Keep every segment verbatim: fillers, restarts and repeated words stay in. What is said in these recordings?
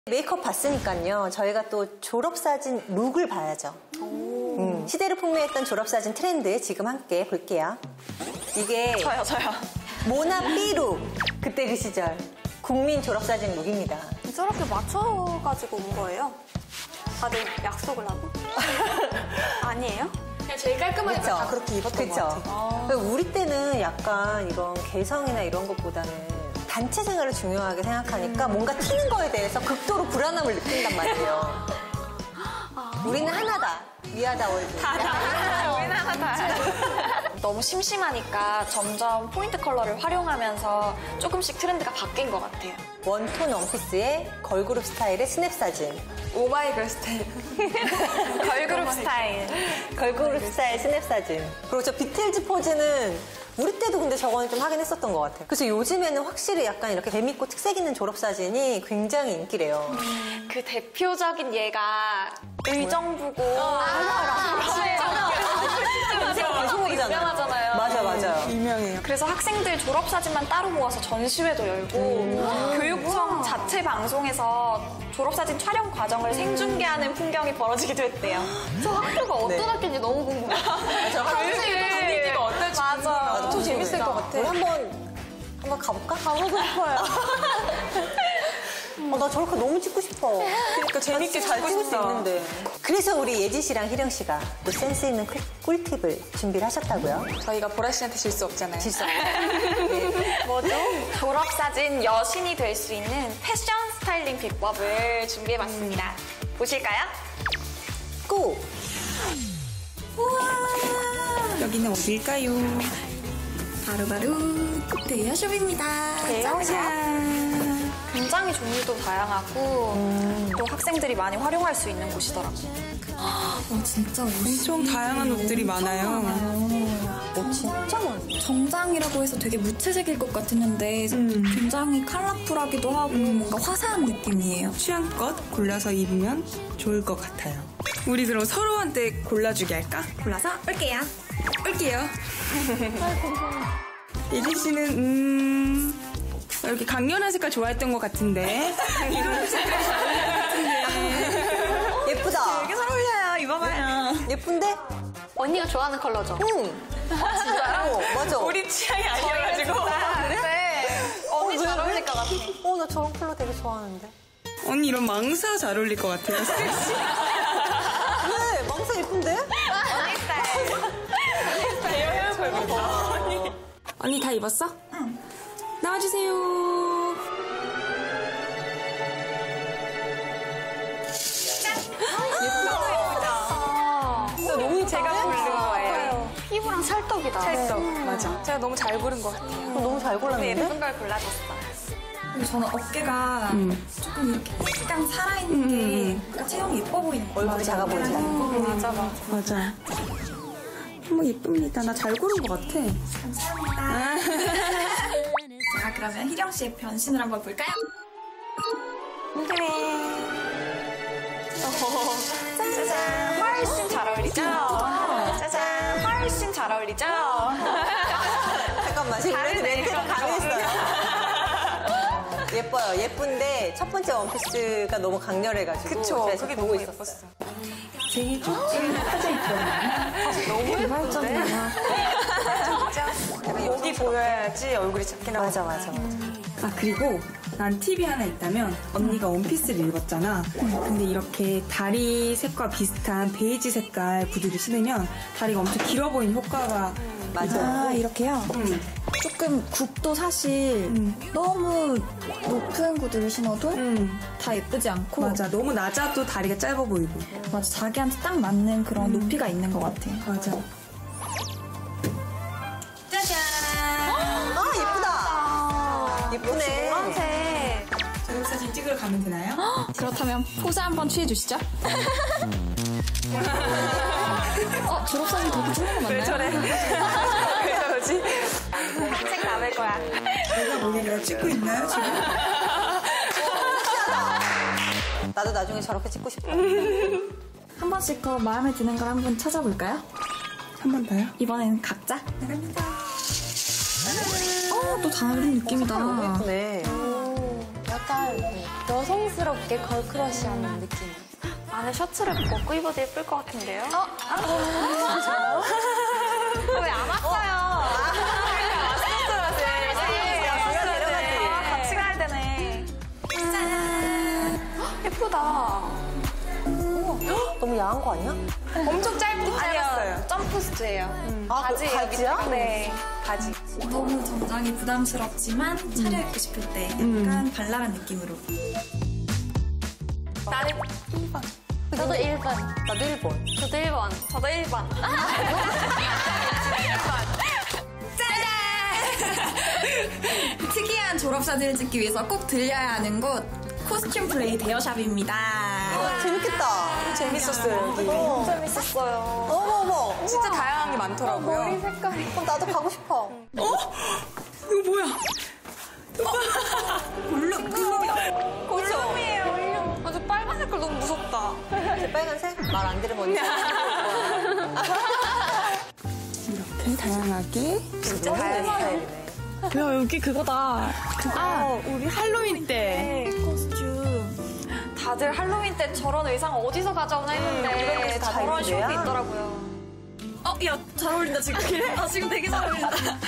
메이크업 봤으니까요. 저희가 또 졸업사진 룩을 봐야죠. 음, 시대를 풍미했던 졸업사진 트렌드 지금 함께 볼게요. 이게 저요, 저요. 모나 삐룩. 그때 그 시절 국민 졸업사진 룩입니다. 저렇게 맞춰가지고 온 거예요? 다들 약속을 하고? 아니에요? 그냥 제일 깔끔하게 그쵸? 다 그렇게 입었던 그쵸? 것 같아요. 아. 우리 때는 약간 이런 개성이나 이런 것보다는 단체 생활을 중요하게 생각하니까 음. 뭔가 튀는 거에 대해서 극도로 불안함을 느낀단 말이에요. 아. 우리는 하나다. 위아다 월드. 하나다. 우리는 하나다. 너무 심심하니까 점점 포인트 컬러를 활용하면서 조금씩 트렌드가 바뀐 것 같아요. 원톤 원피스에 걸그룹 스타일의 스냅 사진. 오마이걸 스타일. 걸그룹 스타일. 걸그룹 스타일 스냅 사진. 그리고 저 비틀즈 포즈는 우리 때도 근데 저거는 좀 하긴 했었던 것 같아요. 그래서 요즘에는 확실히 약간 이렇게 재밌고 특색 있는 졸업사진이 굉장히 인기래요. 음, 그 대표적인 예가 의정부고. 아, 유명하잖아요. 맞아, 맞아요. 유명해요. 그래서 학생들 졸업사진만 따로 모아서 전시회도 열고 음. 교육청 자체 방송에서 졸업사진 촬영 과정을 생중계하는 풍경이 벌어지기도 했대요. 저 학교가 어떤 네. 학교인지 너무 궁금해요. 저 학생들 분위기가 어떨지 맞아. 좀 재밌을 것 같아. 우리 한번 한번 가볼까? 가보고 싶어요. 어, 나 저렇게 너무 찍고 싶어. 그러니까 재밌게 잘 찍을 수 찍었어. 있는데. 그래서 우리 예지 씨랑 희령 씨가 또 센스 있는 꿀, 꿀팁을 준비를 하셨다고요? 저희가 보라 씨한테 질 수 없잖아요. 질수 네. 뭐죠? 졸업사진 여신이 될 수 있는 패션 스타일링 비법을 준비해봤습니다. 보실까요? 고! 우와! 여기는 어딜까요? 바로바로 대여숍입니다. 대여숍. 짜잔. 굉장히 종류도 다양하고 음. 또 학생들이 많이 활용할 수 있는 곳이더라고요. 어, 진짜 엄청 다양한 옷들이 많아요. 오, 진짜 많네. 정장이라고 해서 되게 무채색일 것 같았는데 음. 굉장히 컬러풀하기도 하고 음. 뭔가 화사한 느낌이에요. 취향껏 골라서 입으면 좋을 것 같아요. 우리 그럼 서로한테 골라주게 할까? 골라서 올게요. 올게요. 예지 씨는 음... 이렇게 강렬한 색깔 좋아했던 것 같은데. 이런 색깔 좋아했던 것 같은데. 예쁘다. 되게 잘 어울려요. 입어봐요. 예쁜데? 언니가 좋아하는 컬러죠? 응. 아, 진짜요? 어, 맞아. 우리 취향이 아니어가지고. 아, 그래? 네. 언니 어, 잘 왜, 어울릴 왜? 것 같아. 어, 나 저런 컬러 되게 좋아하는데. 언니 이런 망사 잘 어울릴 것 같아요. 섹시. 왜? 망사 예쁜데? 언니 스타일. 언니 다 입었어? 응. 나와주세요. 너무 제가 고른 거예요. 피부랑 찰떡이다. 찰떡. 음. 맞아. 제가 너무 잘 고른 것 같아요. 너무 잘 골랐는데? 예쁜 걸 골라줬어. 그리고 저는 어깨가 음. 조금 이렇게 약간 살아있는 게 뭔가 체형이 예뻐 보이는 거 얼굴이 작아 보인다. 맞아, 맞아. 맞아. 너무 예쁩니다. 나 잘 고른 것 같아. 자, 그러면 희령 씨의 변신을 한번 볼까요? 그래. 짜잔. 훨씬 잘 어울리죠? 짜잔. 훨씬 잘 어울리죠? 잠깐만, 지금 우리 멘트가 강했어요. 예뻐요. 예쁜데 첫 번째 원피스가 너무 강렬해가지고 그쵸. 제가 그게 보고 너무 있었어요. 되게 쪽지를 하자 있거든요. 너무 예쁜데? 진짜? 여기 보여야지 얼굴이 작게 나와. 맞아, 맞아, 맞아. 아, 그리고 난 팁이 하나 있다면 언니가 원피스를 입었잖아. 근데 이렇게 다리 색과 비슷한 베이지 색깔 구두를 신으면 다리가 엄청 길어 보이는 효과가 맞아. 아, 이렇게요? 음. 조금 굽도 사실 음. 너무 높은 구두를 신어도 음. 다 예쁘지 않고 맞아. 너무 낮아도 다리가 짧아 보이고. 맞아, 자기한테 딱 맞는 그런 높이가 있는 것 같아요. 맞아. 짜잔! 아, 예쁘다. 예쁘네. 노란색. 졸업사진 찍으러 가면 되나요? 그렇다면 포즈 한번 취해주시죠. 어, 졸업사진 그렇게 찍는 거 맞나요? 왜 저래? 왜 저러지? 평생 남을 거야. 내가 뭐냐, 내가 찍고 있나요, 지금? 나도 나중에 저렇게 찍고 싶어. 한 번씩 더 마음에 드는 걸 한번 찾아볼까요? 한 번 더요? 이번에는 각자. 나갑니다. 어, 또 다른 느낌이다. 너무 예쁘네. 약간 약간 여성스럽게 걸크러쉬하는 느낌. 안에 셔츠를 벗고 입어도 예쁠 것 같은데요? 어? 왜 안 왔어요? 같이 가야 되네. 짠! 예쁘다. 너무 야한 거 아니야? 엄청 짧긴 짧았어요. 점프스트예요. 아, 그 바지예요. 바지야? 밑에. 네, 바지. 너무 정장이 부담스럽지만 차려입고 싶을 때 약간 발랄한 느낌으로. 나는 저도 일 번. 나도 일 번. 저도 일 번. 저도 일 번. 특이한 졸업사진을 찍기 위해서 꼭 들려야 하는 곳 코스튬 플레이 대여샵입니다. 재밌겠다. 재밌었어요, 여기. 어. 재밌었어요. 어머, 어머. 진짜 다양한 게 많더라고요. 머리 색깔이. 그럼 나도 가고 싶어. 이거 뭐야? 골룸, 골룸이다. 골룸이에요, 골룸. 아주 빨간 색깔 너무 무섭다. 제 빨간색? 말 안 들으면 어디 이렇게 다양하게. 진짜 다양한 스타일이네. 야, 여기 그거다. 그거 아. 우리 할로윈 때. 코스튬. 다들 할로윈 때 저런 의상 어디서 가져오나 했는데 이렇게 다 저런 있는데요? 숍이 있더라고요. 어, 야, 잘 어울린다, 지금. 아, 지금 되게 잘 어울린다.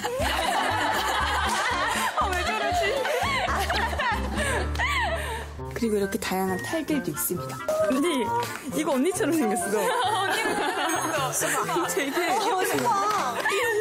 그리고 이렇게 다양한 탈들도 있습니다. 언니, 이거 언니처럼 생겼어. 언니처럼 되게. 어, 좋다.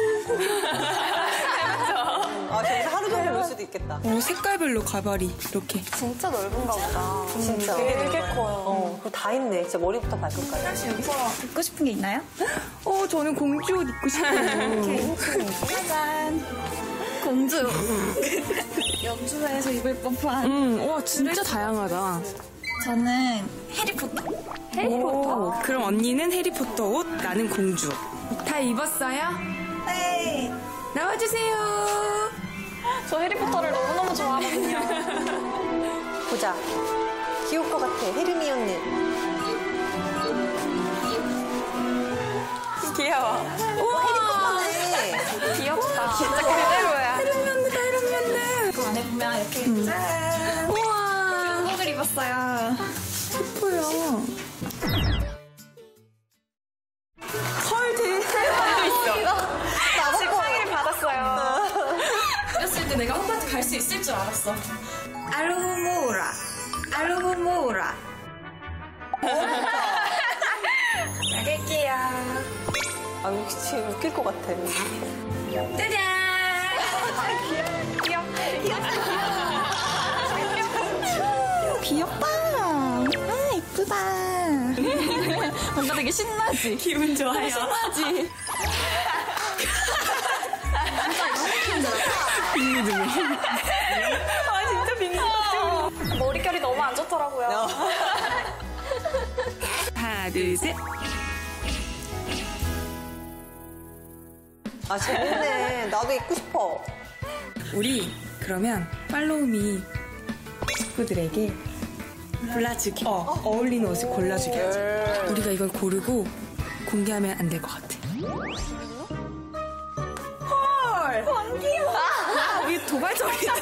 아, 저기서 하루 종일 볼 수도 있겠다. 어, 색깔별로 가발이 이렇게. 진짜 넓은가 보다. 진짜. 되게 되게 커요. 어, 그거 다 있네. 진짜 머리부터 발끝까지. 혹시 여기서 듣고 싶은 게 있나요? 어, 저는 공주 옷 입고 싶어요. 짜잔. 공주. 연주회에서 입을 법한. 음, 와, 진짜 다양하다. 저는 해리포터. 오, 그럼 언니는 해리포터 옷, 나는 공주. 다 입었어요? 네. 나와주세요. 저 해리포터를 너무너무 좋아하거든요. 보자. 귀여울 것 같아. 헤르미 언니. 귀여워. 해리포터네. 귀엽다. 진짜 그대로야. 헤르미온느다, 헤르미온느. 그 안에 보면 이렇게 짠. 우와, 한복을 입었어요. 예뻐요. 헐, 되게 지팡이를 받았어요. 어렸을 때 내가 홍보한테 갈 수 있을 줄 알았어. 알루모라. 알루모라. 나갈게요. 아, 역시 웃길 것 같아. 짜잔. 귀엽. 귀엽다. 아, 이쁘다. 뭔가 되게 신나지? 기분 좋아요. 신나지? 아, 진짜 빙고. 머릿결이 너무 안 좋더라고요. 하나, 둘, 셋. 아, 재밌네. 나도 입고 싶어. 우리 그러면 팔로우미 식구들에게 골라주기. 어, 어울리는 옷을 골라주기 하자. 우리가 이걸 고르고 공개하면 안 될 것 같아. 헐! 왕기와! 아, 우리 도발적이다.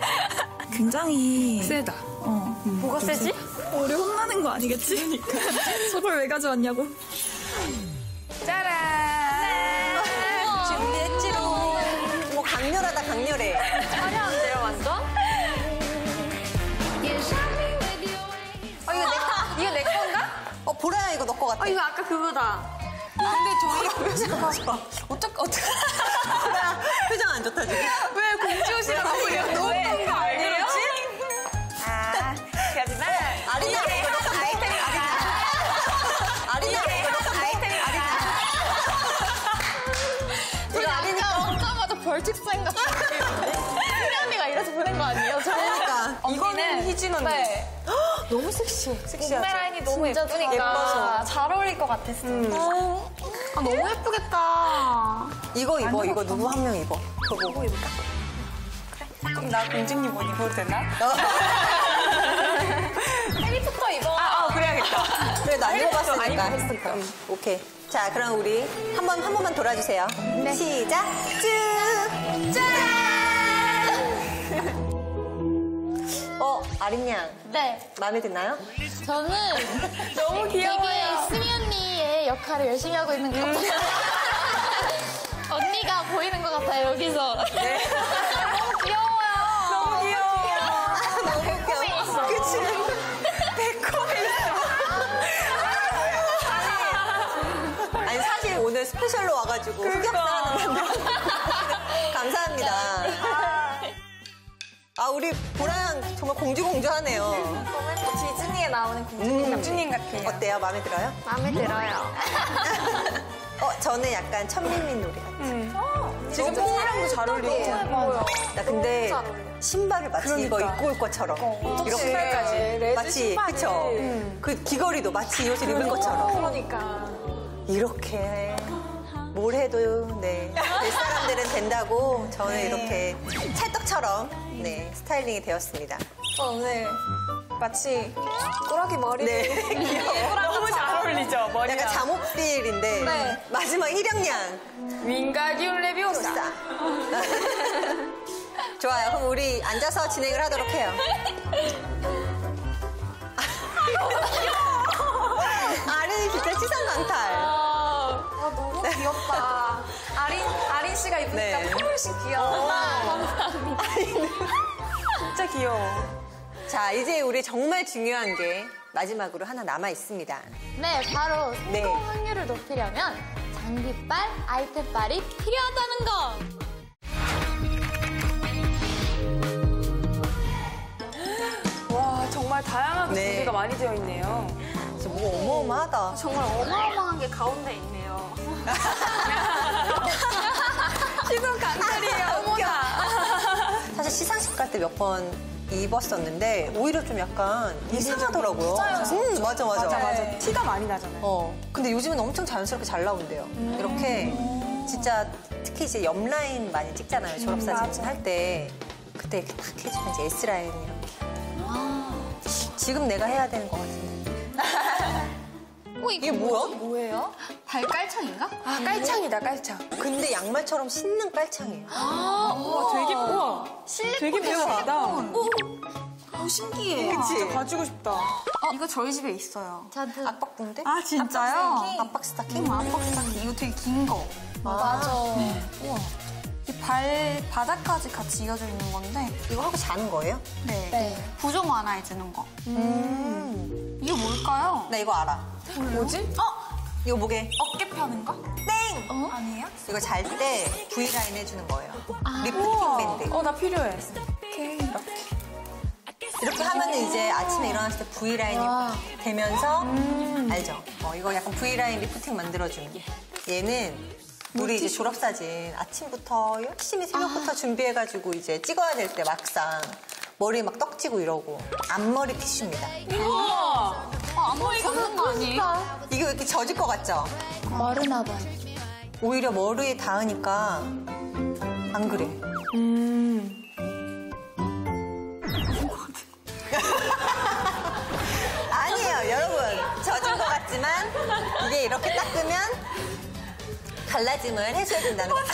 굉장히 세다. 어. 뭐가 세지? 우리 혼나는 거 아니겠지? 그러니까. 저걸 왜 가져왔냐고. 짜란! 준비했지롱. 뭐 강렬하다, 강렬해. 화려한데요, 완전? 어, 이거 내, 이거 내 건가? 어, 보라야, 이거 너 거 같아. 어, 이거 아까 그거다. 근데 저희 표정 봐. 어떡, 어떡. 보라야, 표정 안 좋다, 지금. 왜 공주 옷이라고 그래요? 너무 거 아니에요? 아, 하지만. 아리나, 이게 아이템이 아리나. 아리나, 아이템이 아리나. 이거 아리나. 오자마자 벌칙생 같은 느낌인데? 희연이가 이래서 보낸 거 아니에요? 저 그러니까. 이거는 희진 언니. 네. 너무 섹시해. 섹시하죠? 몸매라인이 너무 진짜 예쁘니까 예뻐서. 잘 어울릴 것 같았어. 아, 너무 예쁘겠다. 이거 입어, 이거 누구 한 명 입어. 그거 보고 입을까? 그럼 나 공주님 옷 입어도 되나? 어. 해리포터 입어. 아, 어, 그래야겠다. 그래, 나 입어봤으니까. 안 입어봤으니까. 응, 오케이. 자, 그럼 우리 한 번, 한 번만 돌아주세요. 시작. 쭉. 짠! 어, 아린 양, 네. 마음에 드나요? 저는 너무 귀여워요. 되게 수미 언니의 역할을 열심히 하고 있는 것 같아요. 언니가 보이는 것 같아요, 여기서. 네. 너무 귀여워요. 너무 귀여워. 너무 귀여워. 그치? 배꼽에 있어. 아니, 사실 오늘 스페셜로 와가지고 흑역사하는 건데. 감사합니다. 아, 우리 보라양 정말 공주공주하네요. 디즈니에 나오는 공주님. 공주님 같아요. 어때요? 마음에 들어요? 마음에 들어요. 어, 저는 약간 천민민 놀이 같아요. 음. 지금 팬이랑도 잘 어울리고. 나 근데 신발을 마치 그러니까. 이거 입고 올 것처럼. 이렇게 신발까지. 레드 마치, 신발을. 그쵸? 그 귀걸이도 마치 이 옷을 입을 것처럼. 그러니까. 이렇게 뭘 해도 네, 될 사람들은 된다고 저는 이렇게 찰떡처럼 네, 스타일링이 되었습니다. 저 오늘 마치 꾸러기 머리를 네, 귀여워. 너무 잘 어울리죠, 머리가. 약간 잠옷필인데 네. 마지막 일형량 윙가디움 레비오사. 싸. 좋아요. 그럼 우리 앉아서 진행을 하도록 해요. 아린이 진짜 치상 강탈. 아, 너무 귀엽다. 아린, 아린 씨가 입으니까 네. 훨씬 귀여워. 감사합니다. 진짜 귀여워. 자, 이제 우리 정말 중요한 게 마지막으로 하나 남아 있습니다. 네, 바로 성공 네. 확률을 높이려면 장비빨, 아이템빨이 필요하다는 거. 와, 정말 다양하게 네. 준비가 많이 되어 있네요. 진짜 뭐가 어마어마하다. 정말 어마어마한 게 가운데 있네요. 시선 강탈이에요. 어머나. 사실 시상식 갈 때 몇 번 입었었는데 오히려 좀 약간 이상하더라고요. 맞아요. 음, 맞아, 맞아. 맞아, 맞아. 티가 많이 나잖아요. 어, 근데 요즘은 엄청 자연스럽게 잘 나온대요. 이렇게 진짜 특히 이제 옆라인 많이 찍잖아요. 졸업사진 할 때. 그때 이렇게 딱 해주면 이제 S라인 이렇게. 지금 내가 해야 되는 것 같은데. 어, 이게 뭐야? 뭐예요? 발깔창인가? 아, 깔창이다, 깔창. 근데 양말처럼 신는 깔창이에요. 와, 되게, 우와. 되게 배워하다. 오, 신기해. 그치? 가지고 싶다. 이거 저희 집에 있어요. 저도. 압박부인데? 아, 진짜요? 압박 스타킹? 음, 압박 스타킹. 이거 되게 긴 거. 맞아. 이 발, 바닥까지 같이 이어져 있는 건데. 이거 하고 자는 거예요? 네. 네. 부종 완화해주는 거. 음. 이거 뭘까요? 나 이거 알아. 뭐지? 어? 이거 뭐게? 어깨 펴는 거? 땡! 어? 아니에요? 이거 잘 때 V라인 해주는 거예요. 리프팅 우와. 밴드. 어, 나 필요해. 이렇게, 이렇게. 이렇게 하면 이제 아침에 일어났을 때 V라인이 되면서 알죠? 어, 이거 약간 V라인 리프팅 만들어주는 게. 얘는 우리 이제 졸업사진 아침부터 열심히 새벽부터 준비해가지고 이제 찍어야 될 때 막상 머리에 막 떡지고 이러고 앞머리 티슈입니다. 우와. 아, 앞머리 걷는 거 아니에요? 이게 왜 이렇게 젖을 것 같죠? 마르나 봐요. 오히려 머리에 닿으니까 안 그래. 음. 아니에요, 여러분. 젖은 것 같지만 이게 이렇게 닦으면 갈라짐을 해줘야 된다는 거.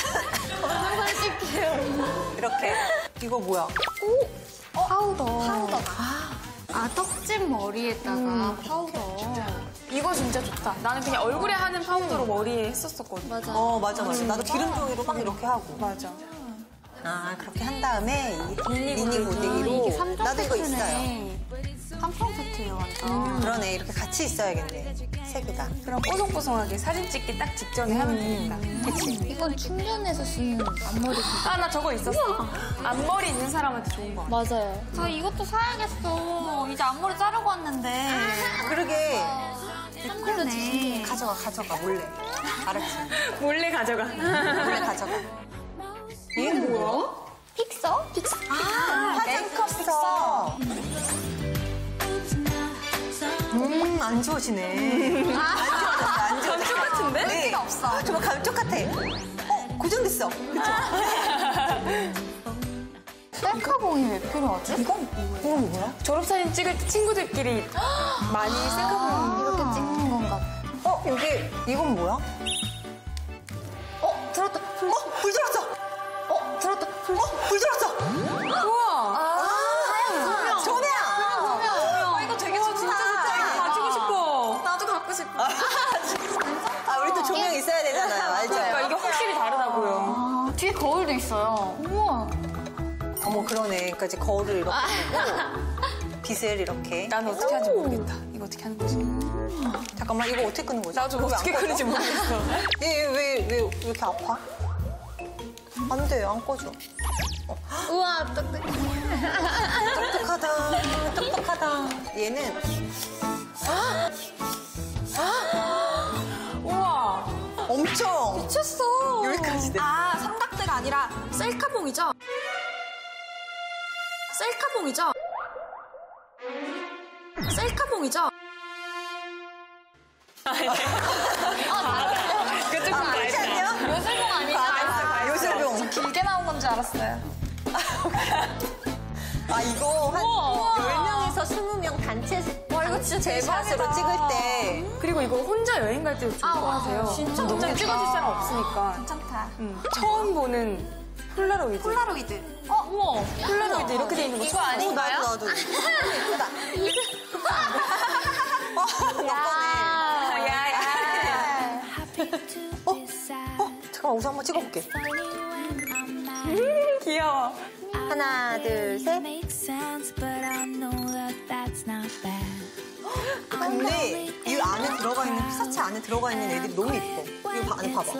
솔직해요. 이렇게. 이거 뭐야? 파우더. 파우더. 아, 떡진 머리에다가 파우더. 이거 진짜 좋다. 나는 그냥 얼굴에 하는 파우더로 머리에 했었었거든. 맞아. 어, 맞아, 맞아. 나도 기름종이로 막 이렇게 하고. 맞아. 아, 그렇게 한 다음에 이 미니 아, 고데기로. 이게 삼 종 나도 이거 있어요. 세트네. 삼종 세트예요, 완전. 그러네, 이렇게 같이 있어야겠네. 세 개가. 그럼 뽀송뽀송하게 사진 찍기 딱 직전에 하면 되겠다. 그치? 이건 충전해서 쓰는 앞머리. 아, 나 저거 있었어. 앞머리 있는 사람한테 좋은 거. 맞아요. 저 이것도 사야겠어. 이제 앞머리 자르고 왔는데. 그러게. 예쁘네. 가져가, 가져가, 몰래. 알았지? 몰래 가져가. 몰래 가져가. 얘는 뭐야? 픽서? 픽서. 아, 화장컵서. 음, 안 지워지네. 안 지워졌어, 안 지워졌어. 감쪽 같은데? 네. 없어. 정말 감쪽 같아. 어, 고정됐어. 그쵸? 셀카봉이 왜 필요하지? 이건, 이건 뭐야? 졸업사진 찍을 때 친구들끼리 많이 셀카봉. 이렇게 찍는 건가? 어, 여기, 이건 뭐야? 어, 들었다. 불, 어, 불 들었어. 어, 들었다. 불. 어, 불 들었어. 우와. 아, 조명. 거울도 있어요. 우와. 어머 그러네. 그러니까 이제 거울을 이렇게 두고 빛을 이렇게. 난 어떻게 하는지 모르겠다. 이거 어떻게 하는 거지? 잠깐만 이거 어떻게 끄는 거지? 나도 어떻게 끄는지 모르겠어. 얘왜왜 왜 이렇게 아파? 안 돼, 안 꺼져. 우와, 똑똑해. 똑똑하다, 똑똑하다. 얘는 우와. 엄청 미쳤어. 여기까지 돼. 아, 삼각대가 아니라 셀카봉이죠? 셀카봉이죠? 셀카봉이죠? 그쪽 좀 그렇지 알다. 않냐? 요술봉 아니죠? 아, 요술봉. 길게 나온 건 줄 알았어요. 아, 이거 우와. 한 열 명에서 스무 명 단체 와, 이거 진짜 대박으로 찍을 때. 그리고 이거 혼자 여행 갈 때도 좋을 아, 것 맞아요. 같아요. 진짜 너무 좋겠다. 찍어줄 사람 없으니까. 괜찮다. 응. 처음 보는 폴라로이드. 폴라로이드. 어, 우와. 폴라로이드 이렇게 돼 있는 거 이거 처음 어, 아닌가요? 나도, 나도. 예쁘다. 어, 너 거네. 야야. 어? 어? 잠깐만, 우선 한번 찍어볼게. 귀여워. 하나, 둘, 셋. 근데 이 안에 들어가 있는, 피사체 안에 들어가 있는 애들이 너무 예뻐. 이거 봐, 안에 봐봐.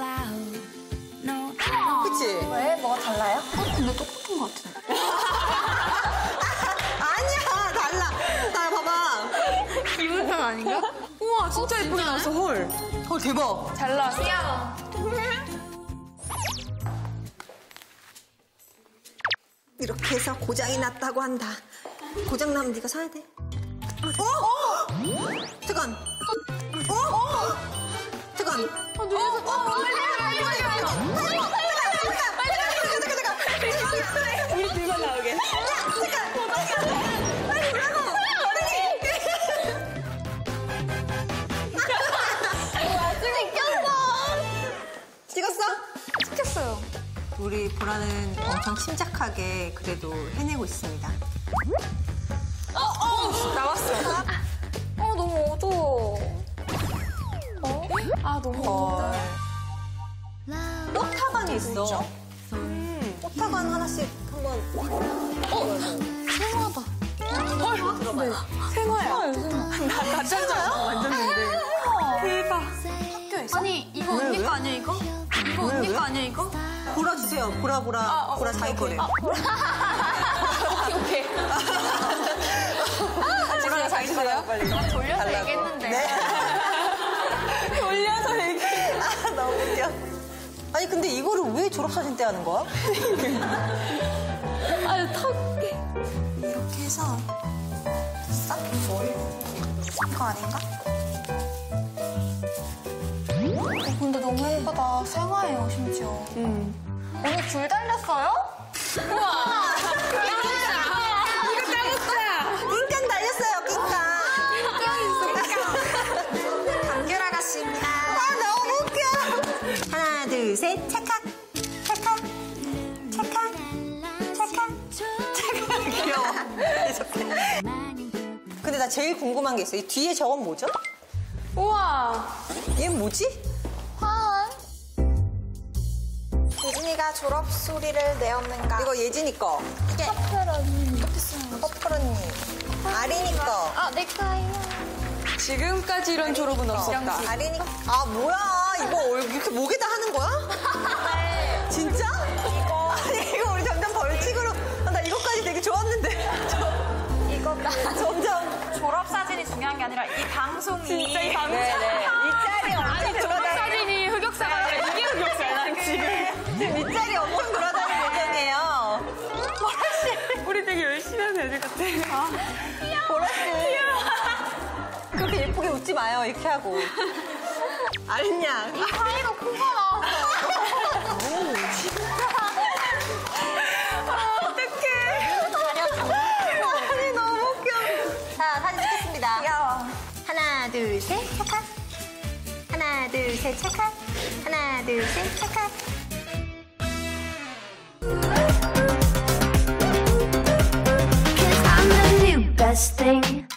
그치? 왜? 뭐가 달라요? 근데 똑같은 것 같은데. 아니야, 달라. 나 봐봐. 기분상 아닌가? 우와 진짜 예쁘게 나왔어 헐. 어, 대박. 잘 나왔어. 귀여워. 이렇게 해서 고장이 났다고 한다. 고장 나면 네가 사야 돼. 어? 어? 잠깐. 어? 어? 잠깐. 어, 눈에서 어, 빨리 빨리 빨리 빨리 빨리 우리 둘만 나오게. 찍었어? 찍혔어요. 우리 보라는 엄청 침착하게 그래도 해내고 있습니다. 나왔어. 어, 너무 어두워. 어? 아, 너무 어. 꽃타관이 있어. 꽃타관 하나씩 한번. 생화다. 들어봐요. 생화야. 나 가짜인 줄 알았어. 완전 근데. 대박. 학교에서? 아니, 이거 왜, 언니 왜? 거 아니야, 이거? 이거 왜, 언니 왜? 거 아니야, 이거? 보라 주세요. 보라 보라. 아, 어, 보라 오케이, 자기 오케이. 거래. 아, 오케이, 오케이. 보라가 자기 거래요. 빨리. 돌려서 달라고. 얘기했는데. 네. 돌려서 얘기. 아, 너무 웃겨. 아니 근데 이거를 왜 졸업사진 때 하는 거야? 아, 턱. 이렇게 해서 싹 이거 아닌가? 어, 근데 너무 예쁘다. 생화예요, 심지어. 응. 언니 줄 달렸어요? 우와. 이거 까먹자. 낑깡 달렸어요, 낑깡. 감귤 아가씨입니다. 아, 너무 웃겨. 하나, 둘, 셋. 찰칵. 찰칵. 찰칵. 찰칵. 찰칵. 귀여워. 이렇게. 근데 나 제일 궁금한 게 있어. 이 뒤에 저건 뭐죠? 우와. 얘는 뭐지? 화원. 예진이가 졸업 소리를 내었는가? 이거 예진이 거. 이게 퍼플 언니. 이렇게 쓰는 거지. 퍼플 언니. 아린이 거. 아, 내 거예요. 지금까지 이런 졸업은 없었다. 아린이 거. 아, 뭐야. 이거 얼- 이렇게 목에다 하는 거야? 네. 진짜? 이거. 아니, 이거 우리 점점 벌칙으로. 아, 나 이거까지 되게 좋았는데. 이거가 점점. 졸업 사진이 중요한 게 아니라 이 방송이 진짜 이 방송. 네네. 이 짤이 엄청 돌아다니는. 사진이 흑역사가 아니라 이게 흑역사야 난 지금. 지금 이 짤이 엄청 돌아다니는 예정이에요. 우리 되게 열심히 하는 애들 같아. 아. 보라씨. 그렇게 예쁘게 웃지 마요, 이렇게 하고. 아린양. 사이로 큰 거 나왔어. 아니, 너무 웃겨. 자, 사진 찍겠습니다. 귀여워. 하나, 둘, 셋, 찰칵. 하나, 둘, 셋, 찰칵. 하나, 둘, 셋, 찰칵. I'm the new best thing.